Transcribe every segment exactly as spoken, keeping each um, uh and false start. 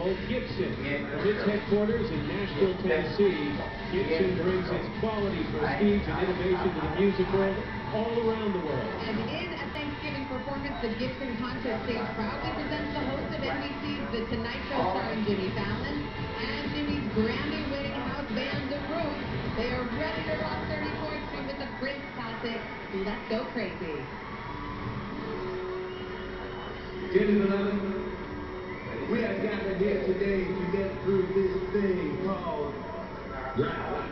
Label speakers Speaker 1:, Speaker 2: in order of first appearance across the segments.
Speaker 1: called Gibson. From its headquarters in Nashville, Tennessee, Gibson brings its quality, prestige, and innovation to the music world all around the world.
Speaker 2: And in a Thanksgiving performance, the Gibson concert stage proudly presents the host of N B C's The Tonight Show starring Jimmy Fallon and Jimmy's Grammy-winning house band, The Roots. They are ready to rock thirty-fourth Street with the Prince classic, Let's Go Crazy.
Speaker 3: Dearly beloved, we are gathered here today to get through this thing called life.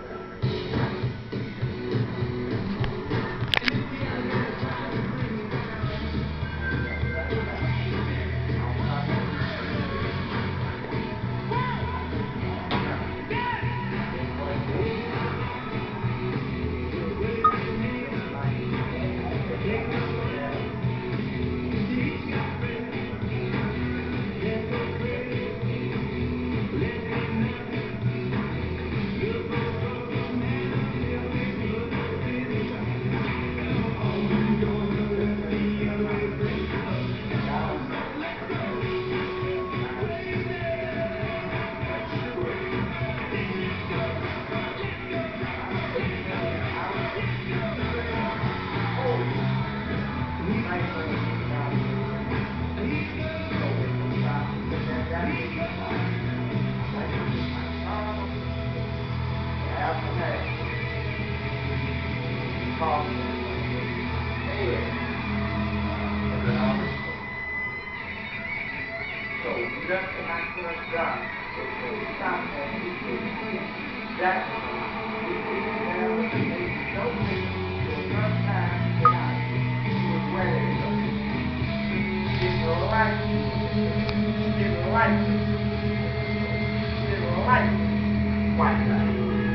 Speaker 4: So just when I first got it was stop and he could that there was a no the first time that I was ready to go. Didn't like didn't like didn't like white guy.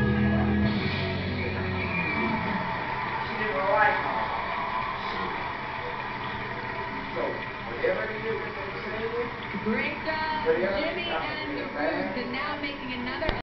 Speaker 4: Didn't like so whatever it is that they say.
Speaker 2: Great job, Jimmy and the Roots, and now making another